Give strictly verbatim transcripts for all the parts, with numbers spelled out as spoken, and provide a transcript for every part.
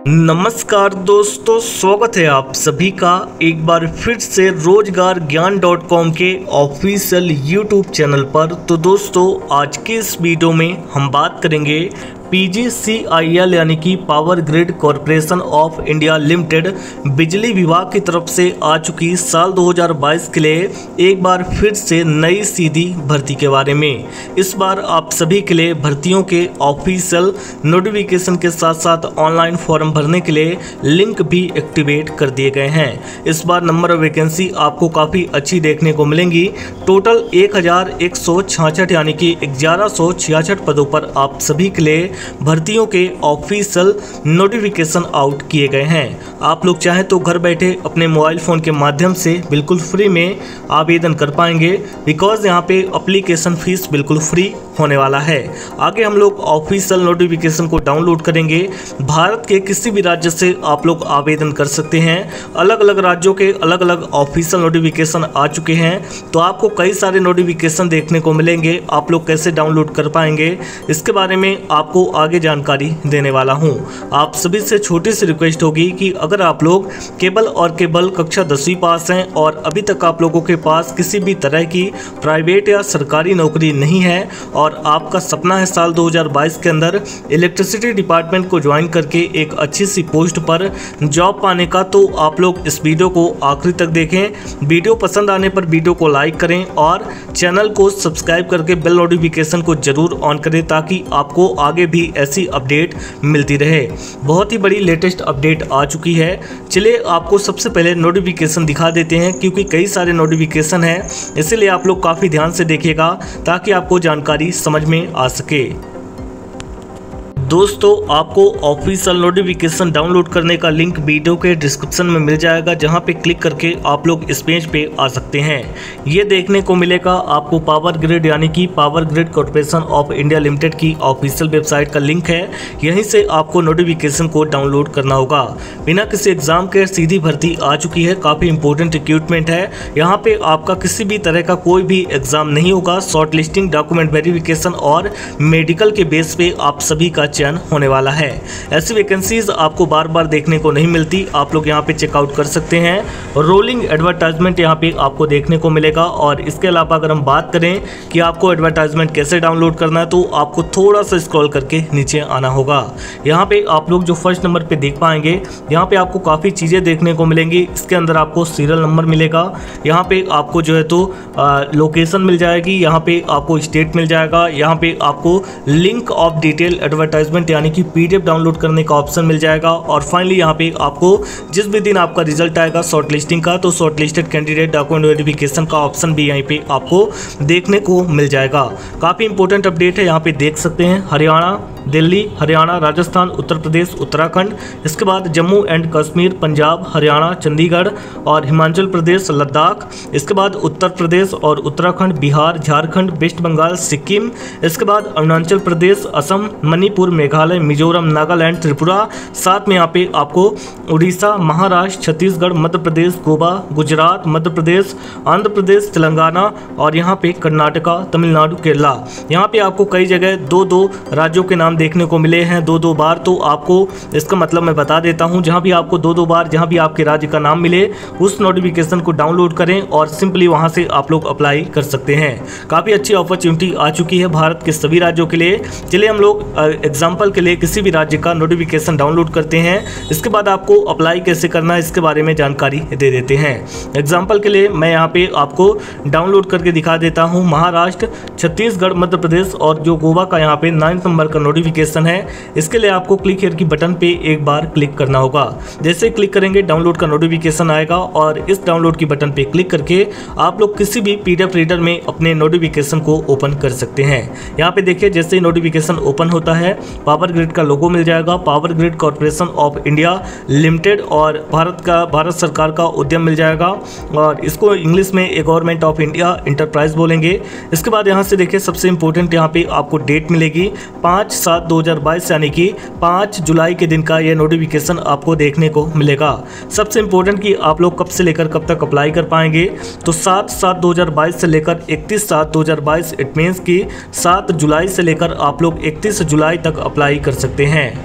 नमस्कार दोस्तों, स्वागत है आप सभी का एक बार फिर से रोजगार ज्ञान डॉट कॉम के ऑफिशियल यूट्यूब चैनल पर। तो दोस्तों, आज के इस वीडियो में हम बात करेंगे P G C I L यानी कि power grid corporation of India limited बिजली विभाग की तरफ से आ चुकी साल दो हज़ार बाईस के लिए एक बार फिर से नई सीधी भर्ती के बारे में। इस बार आप सभी के लिए भर्तियों के ऑफिशियल नोटिफिकेशन के साथ साथ ऑनलाइन फॉर्म भरने के लिए लिंक भी एक्टिवेट कर दिए गए हैं। इस बार नंबर ऑफ वैकेंसी आपको काफ़ी अच्छी देखने को मिलेंगी। टोटल एक हज़ार एक सौ छियासठ यानी कि ग्यारह सौ छियासठ पदों पर आप सभी के लिए भर्तियों के ऑफिशियल नोटिफिकेशन आउट किए गए हैं। आप लोग चाहें तो घर बैठे अपने मोबाइल फ़ोन के माध्यम से बिल्कुल फ्री में आवेदन कर पाएंगे, बिकॉज यहाँ पे एप्लीकेशन फीस बिल्कुल फ्री होने वाला है। आगे हम लोग ऑफिशियल नोटिफिकेशन को डाउनलोड करेंगे। भारत के किसी भी राज्य से आप लोग आवेदन कर सकते हैं। अलग अलग राज्यों के अलग अलग ऑफिशियल नोटिफिकेशन आ चुके हैं, तो आपको कई सारे नोटिफिकेशन देखने को मिलेंगे। आप लोग कैसे डाउनलोड कर पाएंगे, इसके बारे में आपको आगे जानकारी देने वाला हूं। आप सभी से छोटी सी रिक्वेस्ट होगी कि अगर आप लोग केवल और केवल कक्षा दसवीं पास हैं और अभी तक आप लोगों के पास किसी भी तरह की प्राइवेट या सरकारी नौकरी नहीं है और आपका सपना है साल दो हज़ार बाईस के अंदर इलेक्ट्रिसिटी डिपार्टमेंट को ज्वाइन करके एक अच्छी सी पोस्ट पर जॉब पाने का, तो आप लोग इस वीडियो को आखिरी तक देखें। वीडियो पसंद आने पर वीडियो को लाइक करें और चैनल को सब्सक्राइब करके बेल नोटिफिकेशन को जरूर ऑन करें, ताकि आपको आगे भी ऐसी अपडेट मिलती रहे। बहुत ही बड़ी लेटेस्ट अपडेट आ चुकी है। चलिए आपको सबसे पहले नोटिफिकेशन दिखा देते हैं, क्योंकि कई सारे नोटिफिकेशन हैं, इसीलिए आप लोग काफ़ी ध्यान से देखिएगा ताकि आपको जानकारी समझ में आ सके। दोस्तों, आपको ऑफिशियल नोटिफिकेशन डाउनलोड करने का लिंक वीडियो के डिस्क्रिप्शन में मिल जाएगा, जहां पे क्लिक करके आप लोग इस पेज पे आ सकते हैं। ये देखने को मिलेगा आपको पावर ग्रिड यानी कि power grid corporation of India limited की ऑफिशियल वेबसाइट का लिंक है। यहीं से आपको नोटिफिकेशन को डाउनलोड करना होगा। बिना किसी एग्जाम के सीधी भर्ती आ चुकी है। काफ़ी इंपॉर्टेंट रिक्रूटमेंट है। यहाँ पे आपका किसी भी तरह का कोई भी एग्जाम नहीं होगा। शॉर्ट लिस्टिंग, डॉक्यूमेंट वेरिफिकेशन और मेडिकल के बेस पे आप सभी का चयन होने वाला है। ऐसी वैकेंसीज आपको बार बार देखने को नहीं मिलती। आप लोग यहाँ पे चेकआउट कर सकते हैं। रोलिंग एडवर्टाइजमेंट यहाँ पे आपको देखने को मिलेगा। और इसके अलावा अगर हम बात करें कि आपको एडवर्टाइजमेंट कैसे डाउनलोड करना है, तो आपको थोड़ा सा स्क्रॉल करके नीचे आना होगा। यहाँ पे आप लोग जो फर्स्ट नंबर पे देख पाएंगे, यहाँ पे आपको काफ़ी चीज़ें देखने को मिलेंगी। इसके अंदर आपको सीरियल नंबर मिलेगा। यहाँ पे आपको जो है तो लोकेशन मिल जाएगी। यहाँ पे आपको स्टेट मिल जाएगा। यहाँ पे आपको लिंक ऑफ डिटेल एडवर्टाइजमेंट यानी कि पीडीएफ डाउनलोड करने का ऑप्शन मिल जाएगा। और फाइनली यहाँ पे आपको जिस भी दिन आपका रिजल्ट आएगा शॉर्ट लिस्टिंग का, तो short listed candidate document verification का ऑप्शन भी यहीं पे आपको देखने को मिल जाएगा। काफ़ी इंपॉर्टेंट अपडेट है, यहाँ पे देख सकते हैं। हरियाणा, दिल्ली, हरियाणा, राजस्थान, उत्तर प्रदेश, उत्तराखंड, इसके बाद जम्मू एंड कश्मीर, पंजाब, हरियाणा, चंडीगढ़ और हिमाचल प्रदेश, लद्दाख, इसके बाद उत्तर प्रदेश और उत्तराखंड, बिहार, झारखंड, वेस्ट बंगाल, सिक्किम, इसके बाद अरुणाचल प्रदेश, असम, मणिपुर, मेघालय, मिजोरम, नागालैंड, त्रिपुरा, साथ में यहाँ पे आपको उड़ीसा, महाराष्ट्र, छत्तीसगढ़, मध्य प्रदेश, गोवा, गुजरात, मध्य प्रदेश, आंध्र प्रदेश, तेलंगाना और यहाँ पे कर्नाटका, तमिलनाडु, केरला। यहाँ पे आपको कई जगह दो दो राज्यों के नाम देखने को मिले हैं, दो दो बार। तो आपको इसका मतलब मैं बता देता हूं, जहां भी आपको दो दो बार जहां भी आपके राज्य का नाम मिले, उस नोटिफिकेशन को डाउनलोड करें और सिंपली वहां से आप लोग अप्लाई कर सकते हैं। काफ़ी अच्छी अपॉर्चुनिटी आ चुकी है भारत के सभी राज्यों के लिए। चलिए हम लोग एग्जाम्पल के लिए किसी भी राज्य का नोटिफिकेशन डाउनलोड करते हैं। इसके बाद आपको अप्लाई कैसे करना है इसके बारे में जानकारी दे देते हैं। एग्जाम्पल के लिए मैं यहाँ पे आपको डाउनलोड करके दिखा देता हूँ। महाराष्ट्र, छत्तीसगढ़, मध्य प्रदेश और जो गोवा का यहाँ पे नाइन्थ नंबर का नोटिफिकेशन है। इसके लिए आपको क्लिक हियर की बटन पे एक बार क्लिक करना होगा। जैसे क्लिक करेंगे डाउनलोड का नोटिफिकेशन आएगा और इस डाउनलोड की बटन पे क्लिक करके आप लोग किसी भी पीडीएफ रीडर में अपने नोटिफिकेशन को ओपन कर सकते हैं। यहाँ पे देखिए, जैसे ही नोटिफिकेशन ओपन होता है, पावर ग्रिड का लोगो मिल जाएगा, power grid corporation of India limited, और भारत का भारत सरकार का उद्यम मिल जाएगा। और इसको इंग्लिश में a government of India enterprise बोलेंगे। इसके बाद यहाँ से देखिए, सबसे इंपॉर्टेंट यहाँ पे आपको डेट मिलेगी पाँच सात दो हज़ार बाईस यानी कि पाँच जुलाई के दिन का ये नोटिफिकेशन आपको देखने को मिलेगा। सबसे इंपॉर्टेंट कि आप लोग कब से लेकर कब तक अप्लाई कर पाएंगे, तो सात सात दो हज़ार बाईस से लेकर इकतीस सात दो हज़ार बाईस, इट मीन्स कि सात जुलाई से लेकर आप लोग इकतीस जुलाई तक अप्लाई कर सकते हैं।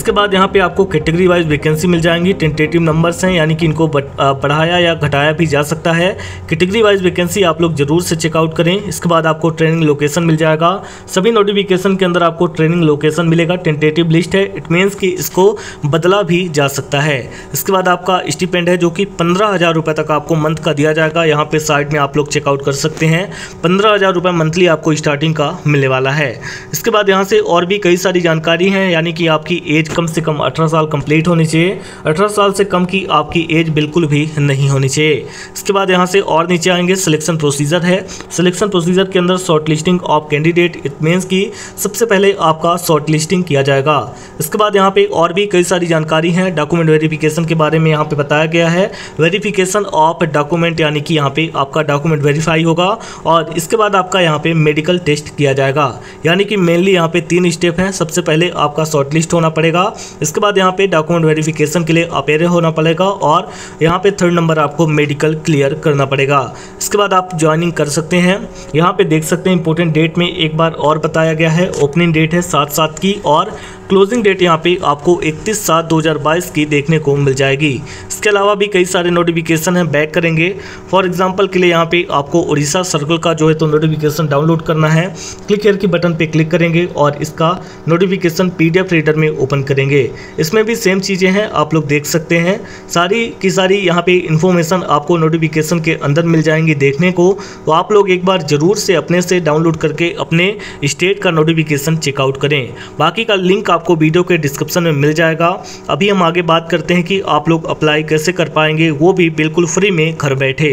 इसके बाद यहाँ पे आपको कैटेगरी वाइज वैकेंसी मिल जाएंगी। टेंटेटिव नंबर्स हैं, यानी कि इनको बढ़ाया या घटाया भी जा सकता है। कैटेगरी वाइज वैकेंसी आप लोग जरूर से चेकआउट करें। इसके बाद आपको ट्रेनिंग लोकेशन मिल जाएगा। सभी नोटिफिकेशन के अंदर आपको ट्रेनिंग लोकेशन मिलेगा। टेंटेटिव लिस्ट है, इट मीन्स कि इसको बदला भी जा सकता है। इसके बाद आपका स्टिपेंड है जो कि पंद्रह हज़ार रुपये तक आपको मंथ का दिया जाएगा। यहाँ पे साइड में आप लोग चेकआउट कर सकते हैं। पंद्रह हज़ार रुपये मंथली आपको स्टार्टिंग का मिलने वाला है। इसके बाद यहाँ से और भी कई सारी जानकारी है, यानी कि आपकी एज कम से कम अठारह साल कंप्लीट होनी चाहिए। अठारह साल से कम की आपकी एज बिल्कुल भी नहीं होनी चाहिए। इसके बाद यहाँ से और नीचे आएंगे, सिलेक्शन प्रोसीजर है। सिलेक्शन प्रोसीजर के अंदर short listing of candidate, it means कि सबसे पहले आपका शॉर्ट लिस्टिंग किया जाएगा। इसके बाद यहाँ पे और भी कई सारी जानकारी है। डॉक्यूमेंट वेरिफिकेशन के बारे में यहाँ पे बताया गया है। वेरिफिकेशन ऑफ डॉक्यूमेंट, यानी कि यहाँ पे आपका डॉक्यूमेंट वेरीफाई होगा और इसके बाद आपका यहाँ पे मेडिकल टेस्ट किया जाएगा। यानी कि मेनली यहाँ पे तीन स्टेप हैं। सबसे पहले आपका शॉर्ट लिस्ट होना पड़ेगा, इसके बाद यहाँ पे डॉक्यूमेंट वेरिफिकेशन के लिए अपेयर होना पड़ेगा और यहाँ पे थर्ड नंबर आपको मेडिकल क्लियर करना पड़ेगा। इसके बाद आप ज्वाइनिंग कर सकते हैं। यहाँ पे देख सकते हैं इंपॉर्टेंट डेट में एक बार और बताया गया है। ओपनिंग डेट है सात सात की और क्लोजिंग डेट यहाँ पे आपको इकतीस सात दो हज़ार बाईस की देखने को मिल जाएगी। इसके अलावा भी कई सारे नोटिफिकेशन हैं, बैक करेंगे। फॉर एग्जांपल के लिए यहाँ पे आपको उड़ीसा सर्कल का जो है तो नोटिफिकेशन डाउनलोड करना है। क्लिक हियर की बटन पे क्लिक करेंगे और इसका नोटिफिकेशन पीडीएफ रीडर में ओपन करेंगे। इसमें भी सेम चीज़ें हैं, आप लोग देख सकते हैं। सारी की सारी यहाँ पे इन्फॉर्मेशन आपको नोटिफिकेशन के अंदर मिल जाएंगी देखने को। तो आप लोग एक बार ज़रूर से अपने से डाउनलोड करके अपने स्टेट का नोटिफिकेशन चेकआउट करें। बाकी का लिंक आपको वीडियो के डिस्क्रिप्शन में मिल जाएगा। अभी हम आगे बात करते हैं कि आप लोग अप्लाई कैसे कर पाएंगे, वो भी बिल्कुल फ्री में घर बैठे।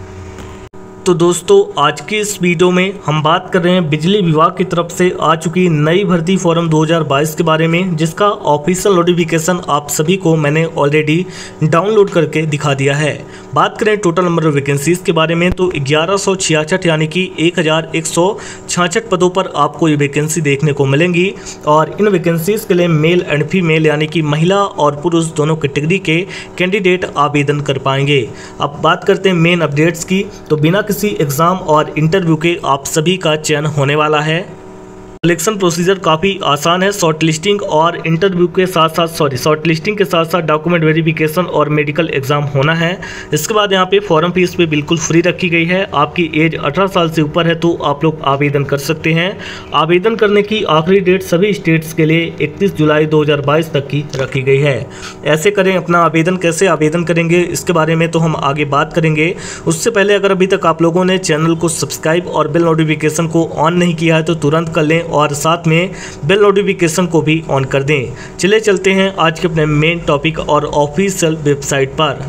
तो दोस्तों आज की इस वीडियो में हम बात कर रहे हैं बिजली विभाग की तरफ से आ चुकी नई भर्ती फॉर्म दो हज़ार बाईस के बारे में, जिसका ऑफिशियल नोटिफिकेशन आप सभी को मैंने ऑलरेडी डाउनलोड करके दिखा दिया है। बात करें टोटल नंबर ऑफ वैकेंसीज के बारे में तो ग्यारह सौ छियासठ यानी कि एक हज़ार एक सौ छियासठ पदों पर आपको ये वैकेंसी देखने को मिलेंगी और इन वैकेंसीज के लिए मेल एंड फीमेल यानी कि महिला और पुरुष दोनों कैटेगरी के कैंडिडेट आवेदन कर पाएंगे। अब बात करते हैं मेन अपडेट्स की, तो बिना किसी एग्जाम और इंटरव्यू के आप सभी का चयन होने वाला है। सिलेक्शन प्रोसीजर काफ़ी आसान है। शॉर्ट लिस्टिंग और इंटरव्यू के साथ साथ सॉरी शॉर्ट लिस्टिंग के साथ साथ डॉक्यूमेंट वेरिफिकेशन और मेडिकल एग्जाम होना है। इसके बाद यहाँ पे फॉर्म फीस पे बिल्कुल फ्री रखी गई है। आपकी एज अठारह साल से ऊपर है तो आप लोग आवेदन कर सकते हैं। आवेदन करने की आखिरी डेट सभी स्टेट्स के लिए इकतीस जुलाई दो हज़ार बाईस तक की रखी गई है। ऐसे करें अपना आवेदन, कैसे आवेदन करेंगे इसके बारे में तो हम आगे बात करेंगे। उससे पहले अगर अभी तक आप लोगों ने चैनल को सब्सक्राइब और बेल नोटिफिकेशन को ऑन नहीं किया है तो तुरंत कर लें और साथ में बेल नोटिफिकेशन को भी ऑन कर दें। चले चलते हैं आज के अपने मेन टॉपिक और ऑफिशियल वेबसाइट पर।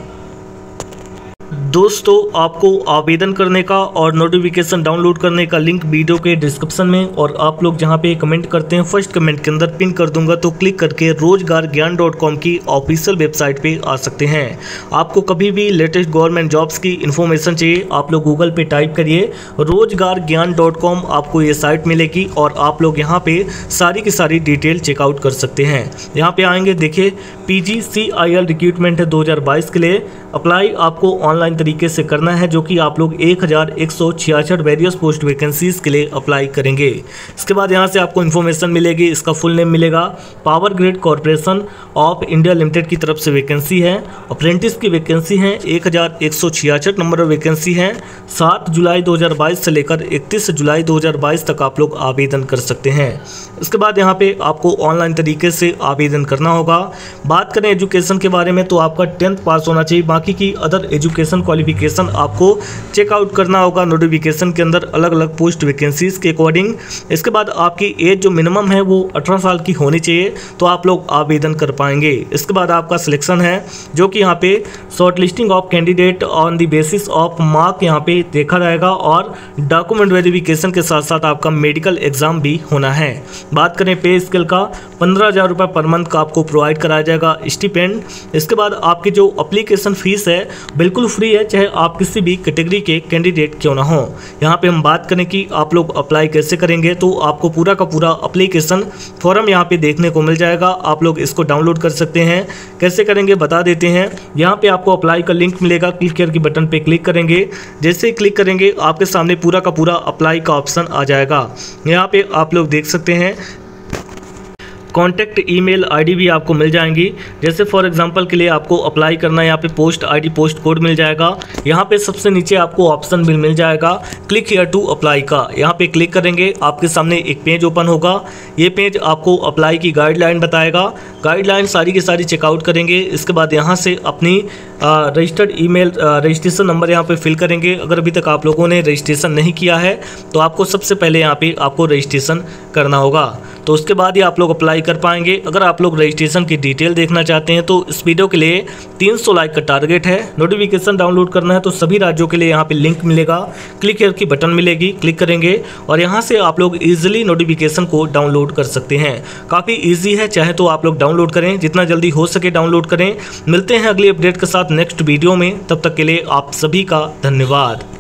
दोस्तों आपको आवेदन करने का और नोटिफिकेशन डाउनलोड करने का लिंक वीडियो के डिस्क्रिप्शन में और आप लोग जहां पे कमेंट करते हैं फर्स्ट कमेंट के अंदर पिन कर दूंगा, तो क्लिक करके रोजगार ज्ञान डॉट कॉम की ऑफिशियल वेबसाइट पे आ सकते हैं। आपको कभी भी लेटेस्ट गवर्नमेंट जॉब्स की इन्फॉर्मेशन चाहिए, आप लोग गूगल पे टाइप करिए रोजगार ज्ञान डॉट कॉम, आपको ये साइट मिलेगी और आप लोग यहाँ पे सारी की सारी डिटेल चेकआउट कर सकते हैं। यहाँ पे आएंगे, देखिए P G C I L recruitment है दो हज़ार बाईस के लिए। अप्लाई आपको ऑनलाइन तरीके से करना है, जो कि आप लोग एक हज़ार एक सौ छियासठ वेरियस पोस्ट वैकेंसीज के लिए अप्लाई करेंगे। इसके बाद यहाँ से आपको इन्फॉर्मेशन मिलेगी, इसका फुल नेम मिलेगा। Power grid corporation of India limited की तरफ से वैकेंसी है। अप्रेंटिस की वैकेंसी है एक हज़ार एक सौ छियासठ नंबर वैकेंसी है। सात जुलाई दो हज़ार बाईस से लेकर इकतीस जुलाई दो हज़ार बाईस तक आप लोग आवेदन कर सकते हैं। इसके बाद यहाँ पे आपको ऑनलाइन तरीके से आवेदन करना होगा। बात करें एजुकेशन के बारे में तो आपका टेंथ पास होना चाहिए। बाकी की अदर एजुकेशन क्वालिफिकेशन आपको चेकआउट करना होगा नोटिफिकेशन के अंदर अलग अलग पोस्ट वैकेंसीज के अकॉर्डिंग। इसके बाद आपकी एज जो मिनिमम है वो अठारह साल की होनी चाहिए तो आप लोग आवेदन कर पाएंगे। इसके बाद आपका सिलेक्शन है, जो कि यहाँ पे short listing of candidate on the basis of mark यहाँ पे देखा जाएगा और डॉक्यूमेंट वेरिफिकेशन के साथ साथ आपका मेडिकल एग्जाम भी होना है। बात करें पे स्केल का, पंद्रह हज़ार रुपये पर मंथ का आपको प्रोवाइड कराया जाएगा स्टिपेंड। इसके बाद आपकी जो अप्लीकेशन फीस है बिल्कुल फ्री है, चाहे आप किसी भी कैटेगरी के कैंडिडेट क्यों ना हो। यहाँ पे हम बात करें कि आप लोग अप्लाई कैसे करेंगे, तो आपको पूरा का पूरा अप्लीकेशन फॉर्म यहाँ पे देखने को मिल जाएगा। आप लोग इसको डाउनलोड कर सकते हैं। कैसे करेंगे बता देते हैं। यहाँ पे आपको अप्लाई का लिंक मिलेगा, क्लिक हियर की बटन पे क्लिक करेंगे। जैसे ही क्लिक करेंगे आपके सामने पूरा का पूरा अप्लाई का ऑप्शन आ जाएगा। यहाँ पे आप लोग देख सकते हैं कॉन्टैक्ट ईमेल आईडी भी आपको मिल जाएंगी। जैसे फॉर एग्जांपल के लिए आपको अप्लाई करना है, यहाँ पे पोस्ट आईडी पोस्ट कोड मिल जाएगा। यहाँ पे सबसे नीचे आपको ऑप्शन भी मिल जाएगा क्लिक हियर टू अप्लाई का। यहाँ पे क्लिक करेंगे, आपके सामने एक पेज ओपन होगा। ये पेज आपको अप्लाई की गाइडलाइन बताएगा। गाइडलाइन सारी की सारी चेकआउट करेंगे। इसके बाद यहाँ से अपनी रजिस्टर्ड ईमेल रजिस्ट्रेशन नंबर यहाँ पे फिल करेंगे। अगर अभी तक आप लोगों ने रजिस्ट्रेशन नहीं किया है तो आपको सबसे पहले यहाँ पे आपको रजिस्ट्रेशन करना होगा, तो उसके बाद ही आप लोग अप्लाई कर पाएंगे। अगर आप लोग रजिस्ट्रेशन की डिटेल देखना चाहते हैं तो इस वीडियो के लिए तीन सौ लाइक का टारगेट है। नोटिफिकेशन डाउनलोड करना है तो सभी राज्यों के लिए यहाँ पे लिंक मिलेगा, क्लिक हियर की बटन मिलेगी, क्लिक करेंगे और यहाँ से आप लोग इजीली नोटिफिकेशन को डाउनलोड कर सकते हैं। काफ़ी ईजी है, चाहे तो आप लोग डाउनलोड करें, जितना जल्दी हो सके डाउनलोड करें। मिलते हैं अगली अपडेट के साथ नेक्स्ट वीडियो में, तब तक के लिए आप सभी का धन्यवाद।